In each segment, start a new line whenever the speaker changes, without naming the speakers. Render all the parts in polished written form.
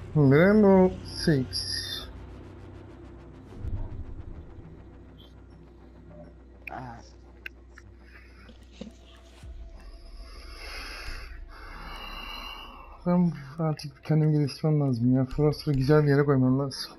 Rainbow Six.
Ah,
Ben artık kendimi geliştirmem lazım ya. Frost'u güzel bir yere koymam lazım.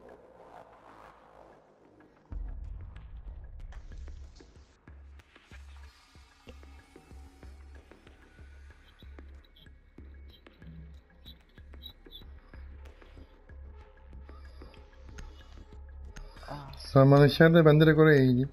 ah.
Sen bana içeride ben direkt oraya gideyim.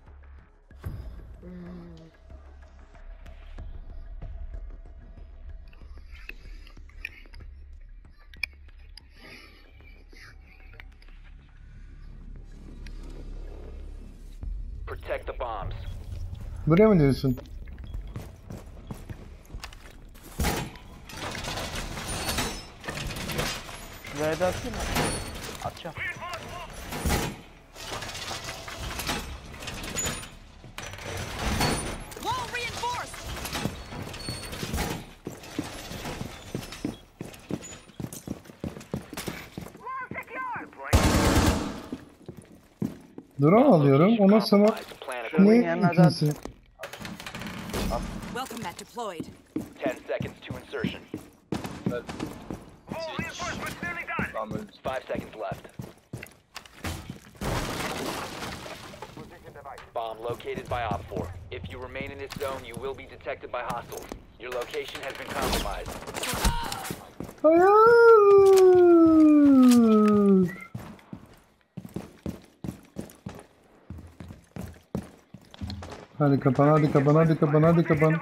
Protect the bombs.
Buraya mı diyorsun?
Şuraya da atayım mı? Atacağım.
Wall reinforced!
Drone alıyorum. Ondan sonra
Compromised. Plan
Şunun
ne
yanına da
ikincisi?
Welcome mat deployed.
10 seconds to insertion.
Tamam öyle.
5 seconds left. Bomb located by Op 4. If you remain in this zone, you will be detected by hostiles. Your location has been compromised.
Hayır. Hadi kapan, hadi kapan, hadi kapan, hadi kapan.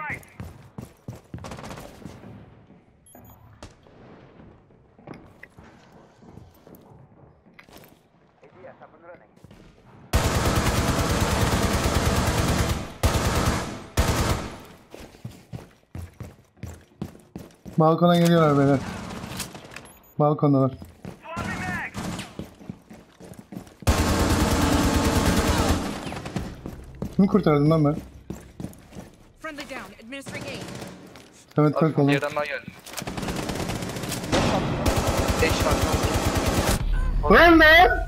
Balkona geliyorlar beyler. Balkondalar. Kimi kurtardım lan ben?
Friendly down. Administering aid.
Evet
Abi
kalk
bir
oğlum.
yerden daha geldi. Eş var.
Lan lan!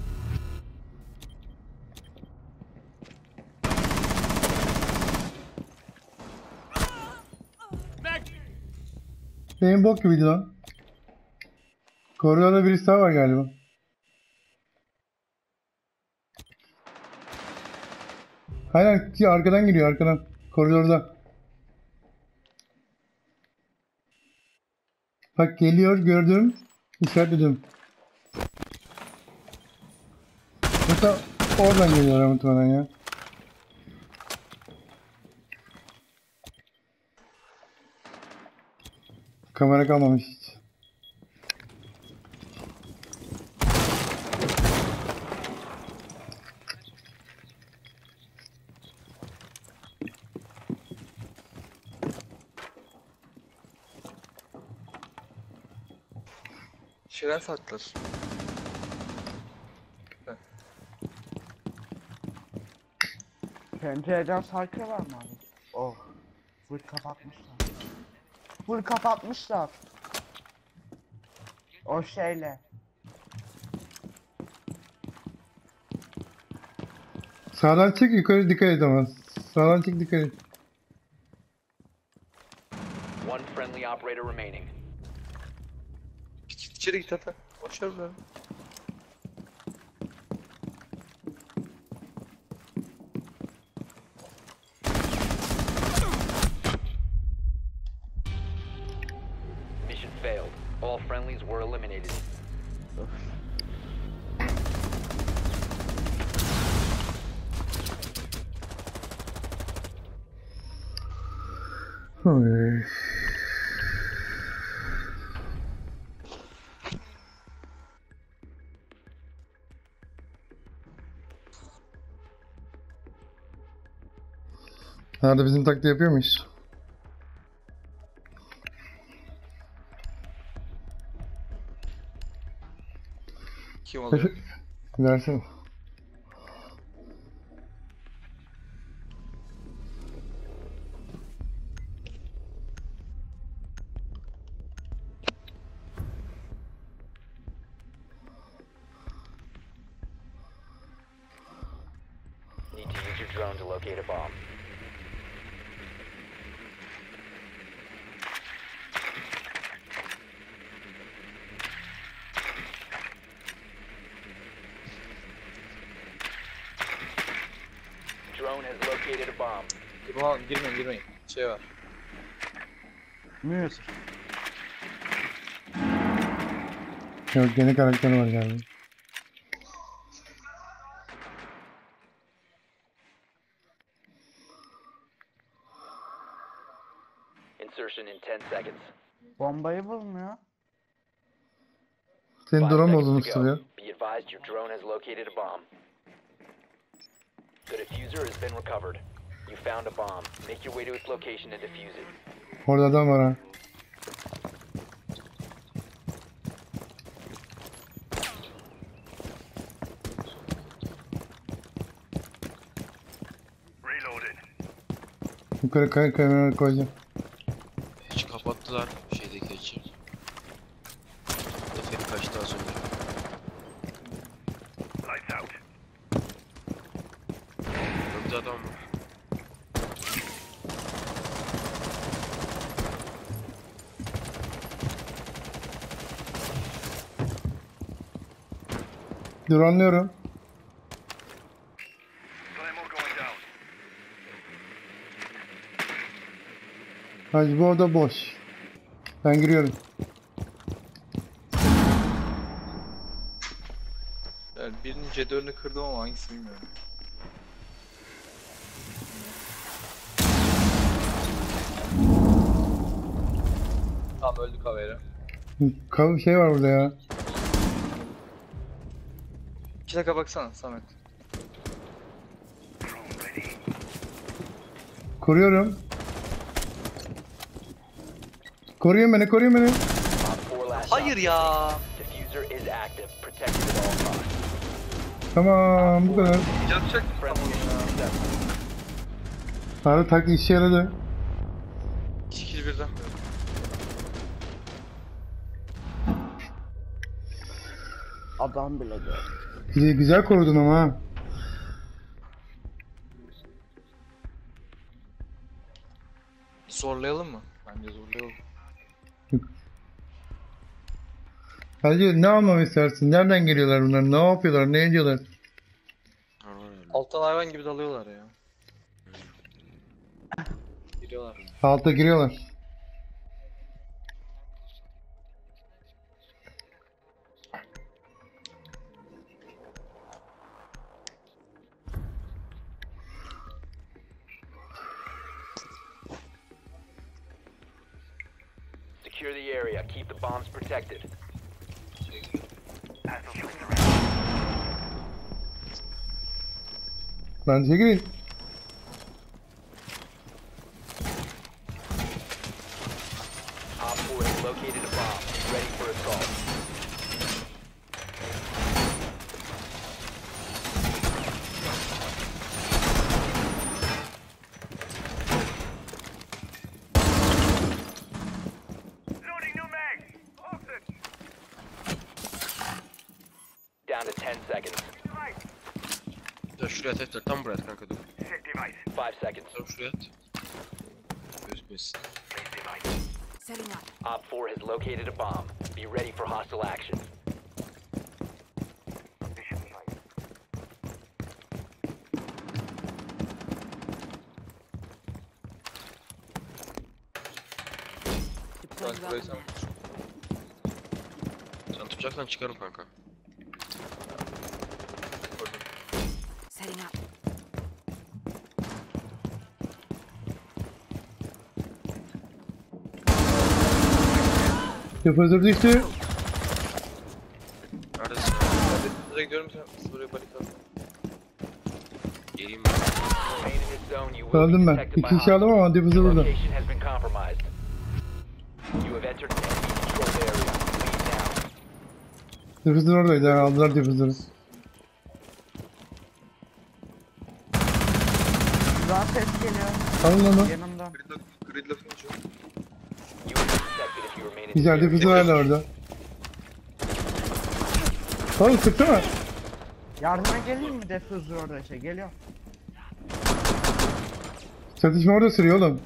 Benim bok gibiydi lan. Koridorda birisi daha var galiba. Aynen ki arkadan giriyor arkadan. Koridorda. Bak geliyor gördüm. İşaretledim. Mesela oradan geliyor muhtemelen ya. Kamera kalmamış hiç.
Şeyden sattılar.
pencereden sarkıyorlar mı abi? Oh. Full kapatmışlar. Full kapatmışlar. O şeyle.
Sağdan çık yukarı dikkat et ama. Sağdan çık dikkat et.
One friendly operator remaining.
Git içeri git hadi. Boşver be.
Mission failed. All friendlies were eliminated.
Oy. Nerede bizim taktiği yapıyor muyuz?
Kim alıyor?
Versene.
your drone to locate a bomb. Drone has located a bomb.
Ulan girmeyin. Şey var.
Mute.
Yok, yeni karakter var galiba.
Insertion in 10 seconds.
Bombayı bulmuyor.
Senin
5
drone
seconds
uzun
to go.
sürüyor.
Be advised your drone has located a bomb. The diffuser has been recovered. You found a bomb. Make your way to its location and defuse it.
Orada adam var ha. Yukarı kamera koyacağım.
Hiç kapattılar şeydeki açı. Efekt kaçtı az önce. Önde adam var.
Drone'luyorum. Hacı bu oda boş. Ben giriyorum.
Yani birinin C4'ünü kırdım ama hangisi bilmiyorum. Tamam öldü Kavera.
Şey var burada ya.
2 dakika baksana Samet.
Koruyorum. Koruyun beni, koruyun beni.
Op 4 last
Hayır
op.
ya.
Diffuser is active. Protected at all costs.
Tamam, bu kadar.
Yapacak
Friendly mission successful.
Abi tak işe yaradı.
2 kill birden.
Adam bile değil.
Güzel korudun ama ha.
Zorlayalım mı? Bence zorlayalım.
Hacı ne almamı istersin? Nereden geliyorlar bunlar? Ne yapıyorlar? Ne ediyorlar?
Var var öyle.
Alttan hayvan gibi dalıyorlar ya. Giriyorlar.
Alta giriyorlar.
Secure the area. Keep the bombs protected.
Ben çekilin.
Op 4 has located a bomb. Ready for assault. Down to 10 seconds.
Ya şuraya at Eftel, tam buraya at kanka dur.
5 seconds.
Tam şuraya at. Gözükmesin.
Setting up.
Op 4 has located a bomb. Be ready for hostile action.
Ben
Deploying
burayı
weapon.
Sen tutacaksan çıkarım kanka.
Setting up.
Defazer düştü.
Neredesin?
Buraya gidiyorum sen buraya barikat.
Geleyim ben.
Remain in this zone. You will be
Öldüm ben.
detected by
2 kişi aldım
hostiles.
ama defazer burada.
Location has been compromised. You have entered an enemy controlled area. Leave now.
Defazer oradaydı ha, aldılar defazer'ı.
Daha ses geliyor.
Alın onu.
Yanımda.
Gridlock olacak.
You will be detected if you remain in this
Güzel
area.
defazer hala orada. Oğlum sıktı mı?
Yardıma geleyim mi? Defuser orada şey geliyor.
Çatışma orada sürüyor oğlum.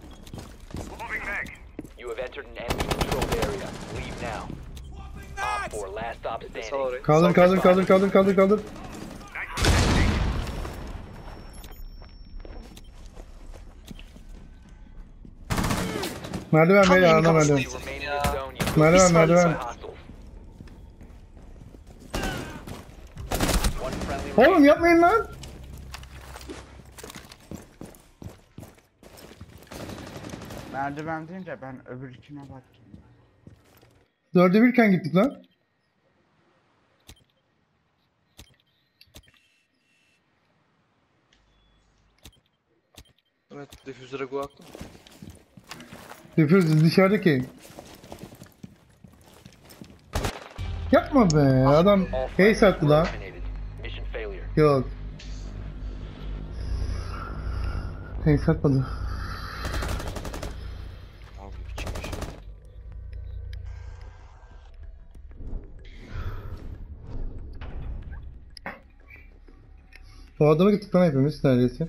You have entered an enemy controlled area. Leave now. Op 4, last stop
Sal
standing.
orayı.
Kaldır kaldır kaldır kaldır kaldır kaldır. Merdiven
Tam
beyler,
yeni
ana
kapısına
merdiven.
You remain in
Ya.
this zone. You will
Merdiven
saniye
merdiven.
be hostiles. One friendly
Oğlum yapmayın lan.
Merdiven deyince ben öbürküne baktım.
4'e 1 iken gittik lan.
Evet, difüzöre go attım.
Yapıyoruz dışarıdaki. Yapma be adam
All
ace
friendlies
attı
were
lan.
eliminated. Mission failure.
Yok. Ace atmadı.
Abi çıkmış.
O adama gittik lan hepimiz neredeyse.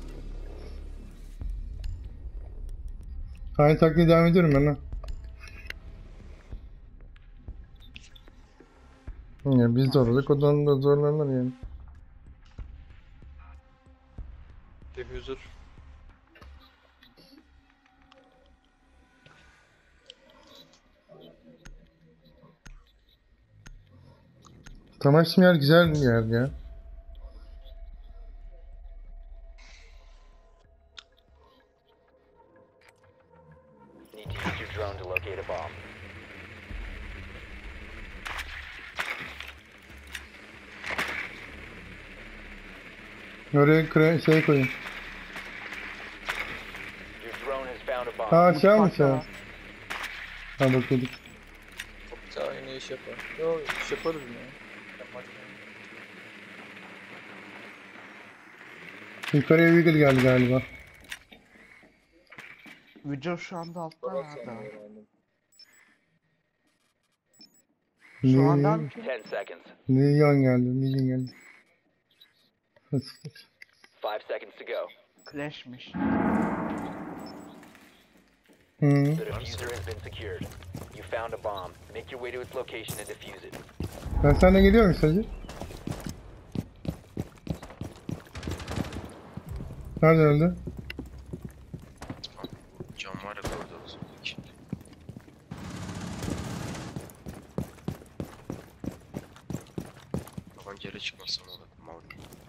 Aynı taktiğe devam ediyorum ben lan. Ya biz zorladık, odan da zorlanır yani.
Difüzör.
Tamaşım yer güzel bir yer ya.
Need to use your drone to locate a bomb.
Oraya şey koyayım.
Your drone has found a bomb.
Ha aşağı mı
Mutfakta
aşağı?
var.
Ha bakıyorduk.
Çok yine iş yapar. Yo, iş yaparız yine. Yapmak
Yukarıya Wiggle geldi galiba.
Video şu anda altta nerede? Şu anda
Ne?
10 seconds.
Milyon geldi, milyon geldi.
5 seconds to go.
Clash'miş.
Hı.
The diffuser has been secured. You found a bomb. Make your way to its location and defuse it.
Ben seninle geliyorum sadece. Nerede öldü?
Cam var ya koridorda. İçinde. Babam geri çıkmazsam olur. Mal.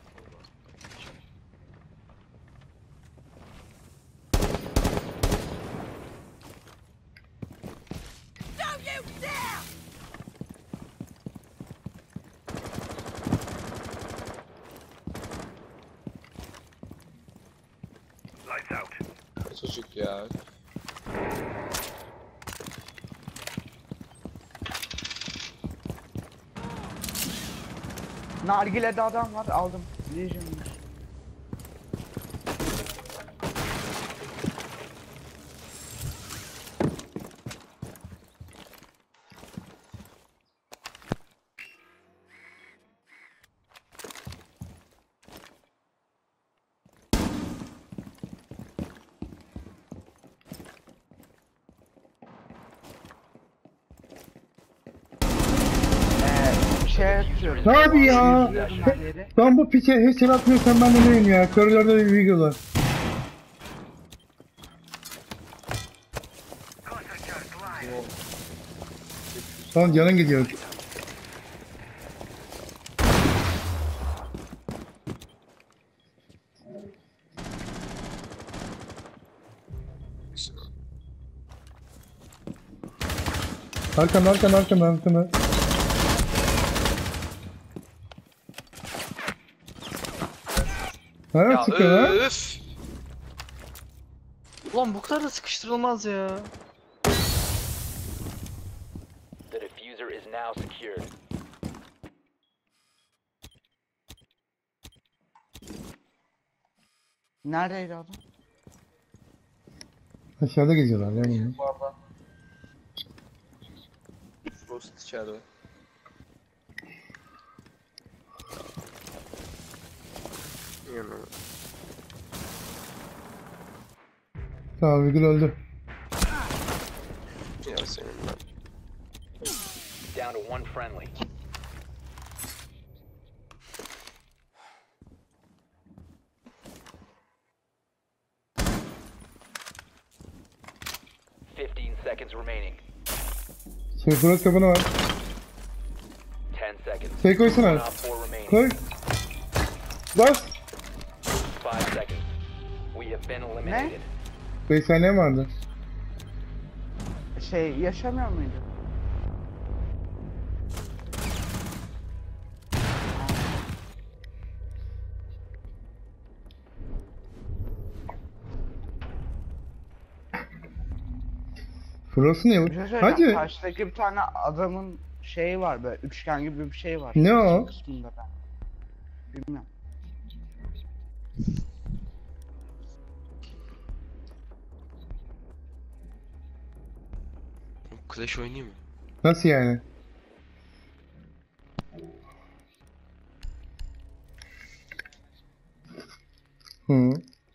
çocuk ya.
Nargile'de adam var, aldım. Legion'mış. Şey atıyorum.
Abi ya!
Yüzüyordum her yere.
Ben bu piçe headshot atmıyorsam ben de neyim ya? Koridorda bir Wiggle var. Tamam canın gidiyor. Arkanda arkanda arkanda arkanda. Nereye
Ya
çıkıyor lan?
öf. Ulan bu kadar da sıkıştırılmaz ya.
The diffuser is now secured.
Neredeydi adam?
Aşağıda geziyorlar ya bunu.
Bu arada. Ghost içeride.
Yani
Tamam Vigil öldü.
Ya senin lan.
Down to one friendly. Seconds remaining.
Şey Fırat kapını var.
10 seconds.
Şey koysana.
One op 4 remaining.
Koy. Bas.
5 seconds. We have been eliminated.
5 saniye vardı.
Şey yaşamıyor muydu?
Burası ne?
Bir şey söyleyeceğim.
Hadi.
Karşıdaki bir tane adamın şeyi var böyle üçgen gibi bir şey var.
Ne o?
Kısmında ben. Bilmiyorum.
Clash oynayayım mı?
Nasıl yani? Hı.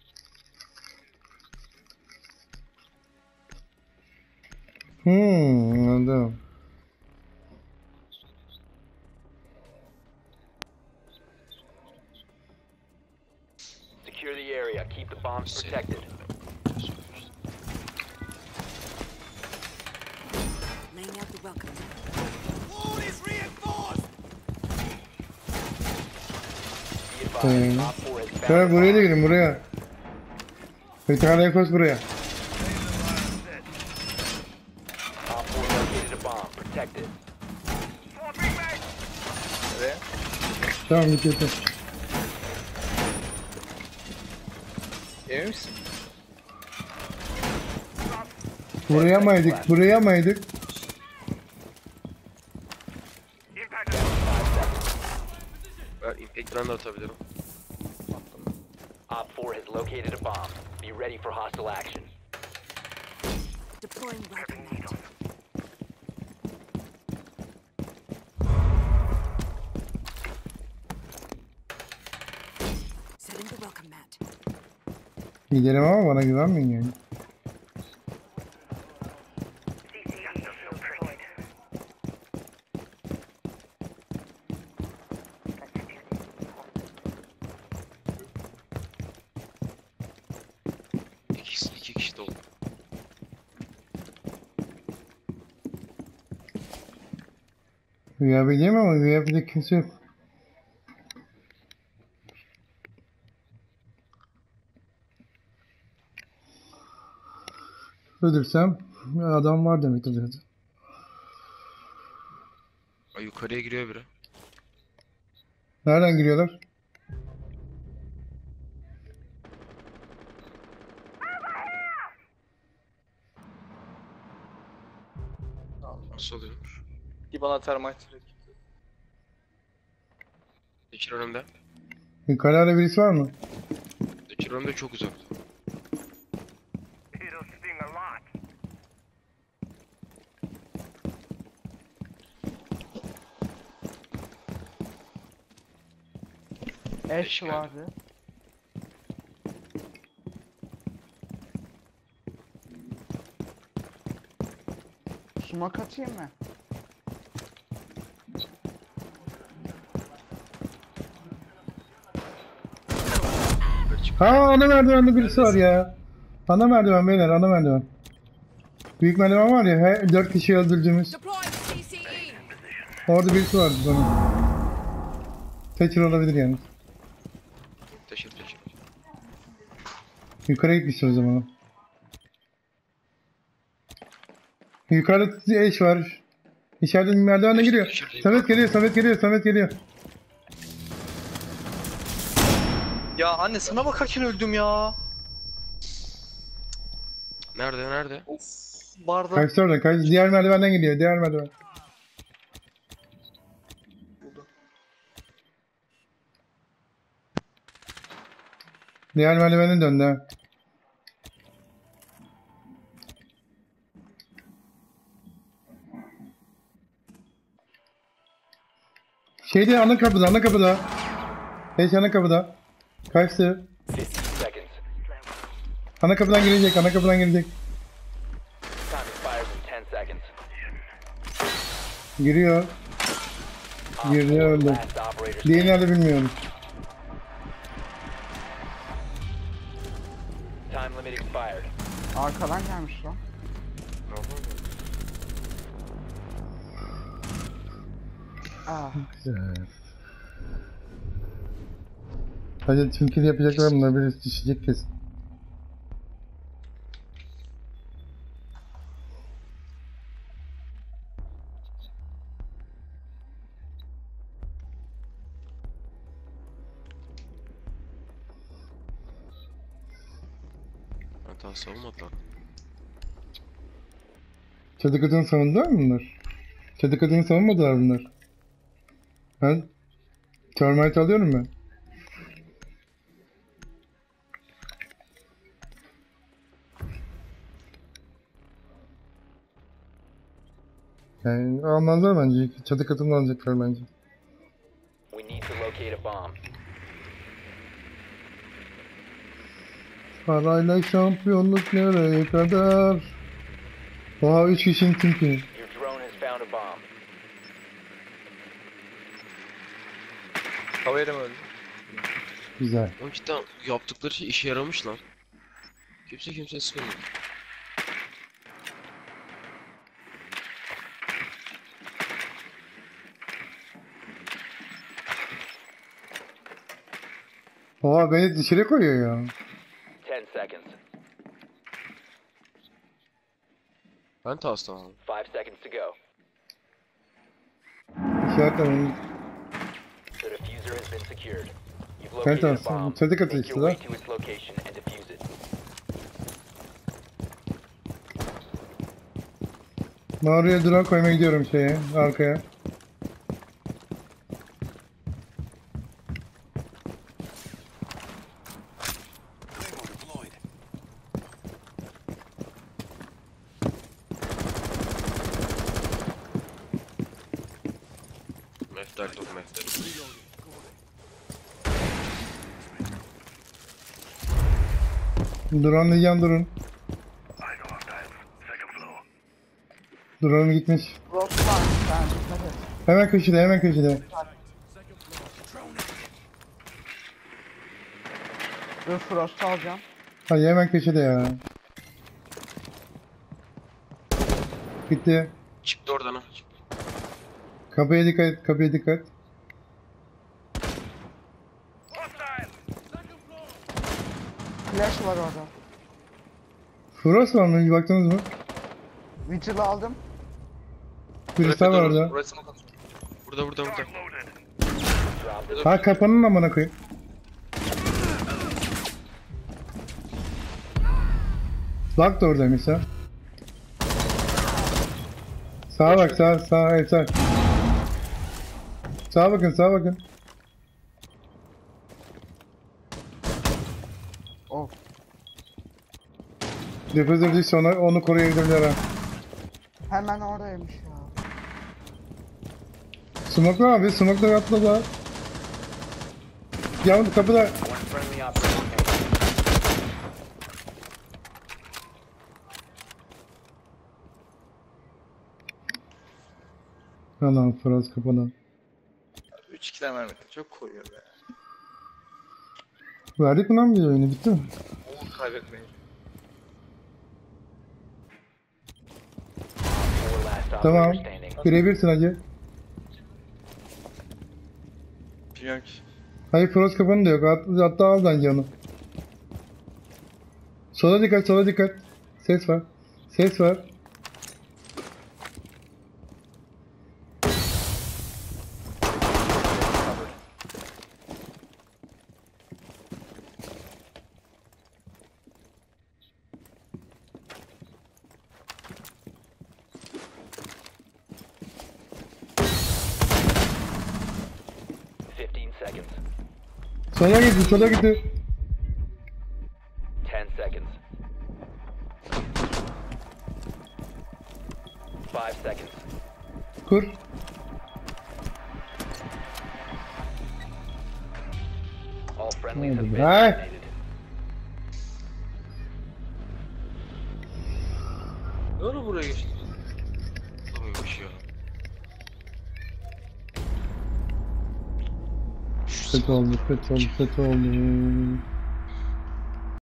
Anladım.
Secure the area. Keep the bombs protected.
Laying out the welcome.
Be advised, Op 4 has
Şöyle
found a
buraya da
bomb.
girin buraya. Bir tane koş buraya.
Op 4 located a bomb. Protect it.
Nereye?
Tamam bitti.
Emin misin?
Buraya maydık, buraya maydık.
Ben impact run da atabilirim.
Op 4 has located a bomb. Be ready for hostile action.
Deploying welcome mat. Setting the welcome mat.
Gidelim ama bana güvenmeyin yani.
İki kişi dolu.
VIP diyeyim ama VIP'de kimse yok. Öldürsem adam var demek oluyordu.
Ay, yukarıya giriyor biri.
Nereden giriyorlar?
Nasıl oluyormuş?
Bir bana termite direkt.
Dekir önümde.
Yukarıda birisi var mı?
Dekir önümde çok uzakta.
Ash vardı. Sumak atayım mı?
Ha ana merdivende birisi var ya. Ana merdiven beyler, ana merdiven. Büyük merdiven var ya, 4 kişi öldürdüğümüz.
Deploying CCE.
Orada birisi vardı bana. Thatcher olabilir yani.
Teşir.
Yukarı gitmişsin o zaman. Yukarıda eş var. İçeriden merdivenle giriyor. Samet geliyor.
Ya anne sana bakarken öldüm ya.
Nerede?
Of. Barda.
Kaçtı oradan, kaçtı. Diğer merdivenden geliyor, diğer merdiven. Diğer merdivenin döndü ha. Şeyde ana kapıda. Eş ana kapıda. Kaçtı.
15 seconds.
Ana kapıdan girecek, ana kapıdan girecek.
Time expires in 10 seconds.
Giriyor.
Op
Girdi,
4,
öldü.
last operator
Diğeri
standing.
nerede bilmiyorum.
Time limit expired.
Arkadan gelmiş lan. Ah,
Güzel. Hadi tüm kill yapacaklar bunlar, birisi düşecek kesin.
Hata savunmadılar.
Çatı katını savundular mı bunlar? Çatı katını savunmadılar bunlar. Ben termite alıyorum ben. Yani almazlar bence. Çatı katını alacaklar bence.
We need to locate a bomb.
Parayla şampiyonluk nereye kadar? Oha 3 kişinin timpi.
Your drone has found a bomb.
Havaya da mı öldü?
Güzel.
Oğlum cidden yaptıkları şey işe yaramış lan. Kimse kimseye sıkılmıyor.
Oha beni dışarı koyuyor ya.
10 seconds.
Ben de hasta abi.
5 seconds to go.
İşaretlemeyin.
The diffuser has been secured. You've
Evet,
located a
aslında
bomb.
çatık
Make
atıyor
your way
işte
to its location and defuse it.
Ben oraya drone koymaya gidiyorum şeye, arkaya.
Mehter top mehter.
Drone'layacağım, durun. Drone gitmiş.
Frost var. Sen dikkat et.
Hemen köşede, hemen köşede.
Dur Frost alacağım.
Hayır, hemen köşede ya. Gitti.
Çıktı oradan ha.
Kapıya dikkat et, kapıya dikkat.
Flash var orada.
Frost var mı? Bir baktınız mı?
Vigil aldım.
Birisi daha var orada.
Burası mı kalıyor?
Burada.
Drop the
Ha, kapanın amına koyayım. Bak da oradaymış ha. Sağa bak, sağ, evet sağ. Sağa bakın, sağa bakın.
Of.
Diffuser düşse onu koruyabilirler ha.
Hemen oradaymış ya.
Smoke'la abi, smoke'la atladı. Ya kapıda.
one friendly operator remaining.
Lan Frost kapanan.
3-2 tane vermedi. Çok koyuyor be.
Verdik mi lan bir oyunu, bitti mi?
Oğlum kaybetmeyin.
4 last
Tamam.
operator standing.
Birebirsin hacı.
Bilmiyorum ki.
Hayır, Frost kapanı da yok. Hatta al bence onu. Sola dikkat, sola dikkat. Ses var. Ses var.
Seconds.
Sola gitti, sola gitti.
10 seconds. 5 seconds.
Kur.
All friendlies have been
Hey.
eliminated.
Ne oldu buraya geçti?
Tamammış ya.
Kötü oldu, kötü oldu, kötü oldu.